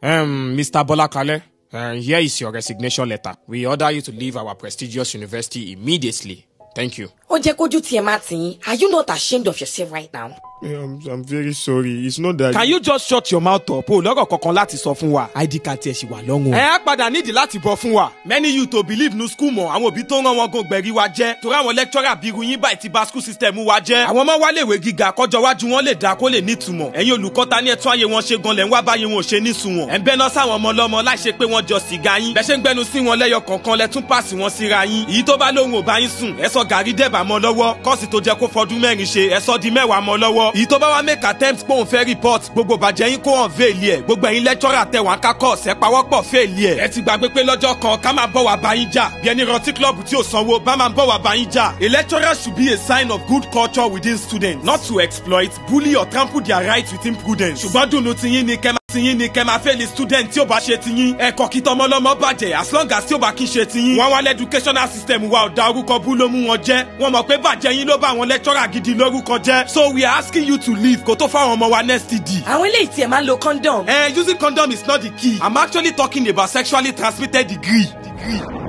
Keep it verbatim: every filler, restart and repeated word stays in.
Um, Mister Bolakale, uh, here is your resignation letter. We order you to leave our prestigious university immediately. Thank you. Ojekoju Martin, are you not ashamed of yourself right now? I'm, I'm very sorry. It's not that. Can you just shut your mouth up? O lọ́rọ̀ kankan láti sọ fún wa. I D card tiẹ̀ ṣì wà lọ́rùn. Ẹ á padà nídìí láti bọ̀ fún wa. Many you to believe no school mọ̀. Àwọn òbí tó ń rán wọn gan gbẹ̀rí wa jẹ́. Torí àwọn lecturer bí irú yín báyìí ti bà school system wa jẹ́. Àwọn ọmọ wa lè wé gíga kọjọ́ wájú wọn lè dá kó lè nítumọ̀. Ẹ̀yin olùkọ́ ta ní ẹ̀tún ayé wọn ṣe gan lẹ̀ ń wá báyé wọn ò ṣe nísùnwọ̀n. Ẹ̀ ń bẹ́ná sáwọn ọmọ lọ́mọ láì ṣe pé wọ́n jọ sìgá yín. Bẹ́ ṣe ń gbẹnu sí wọn lẹ́yọ kọ̀ọ̀kan lẹ tún pàṣẹ wọn síra yín. Èyí tó bá lóhùn ò bá yín sùn. Ẹ sọ gàrí dẹ̀bà mọ́ lọ́wọ́. Kọ́ọ̀sì tó jẹ́ kó fọdún mẹ́rin ṣe ẹ sọ di mẹ́wàá mọ́ lọ́wọ́. Èyí tó bá wá make attempt pé òun fẹ́ report gbogbo bàjẹ́ yín kó hàn fèèlì ẹ̀ gbogbo ẹ̀yin lecturer tẹ̀wọ̀n akákọ̀ ọ̀sẹ̀ pawọ́pọ̀ fèèlì ẹ̀. ẹ ti gbàgbé pé lọ́jọ́ kan ká máa bọ̀ wá bá yín jà bí ẹni rántí club tí ò sanwó bá máa bọ̀ wá bá yín jà. A lecturer should be a sign of good culture within students, not to exploit, bully or trample their rights with imprudence. ṣùgbọ́n dùnú tiyín ni kẹ́ máa tiyín ni kẹ́ máa fẹ́ẹ̀lì student tí ó bá ṣe tiyín. ẹ̀kọ́ kí tọmọlọ́mọ bàjẹ́ as long as tí ó bá kí ṣe tiyín. wọ́n wá lẹ́dúkéṣọ́nà system wa ọ̀dà orúkọ bú ló mú wọn jẹ́. wọ́n mọ̀ pé bàjẹ́ yín ló bá àwọn lecturer gidi lórúkọ jẹ́. So we are asking you to leave kó tó fáwọn ọmọ wa next T D. Àwọn eléyìí tí ẹ máa ń lo condom. Eh, using condom is not the key. I'm actually talking about sexually transmitted degree. Degree.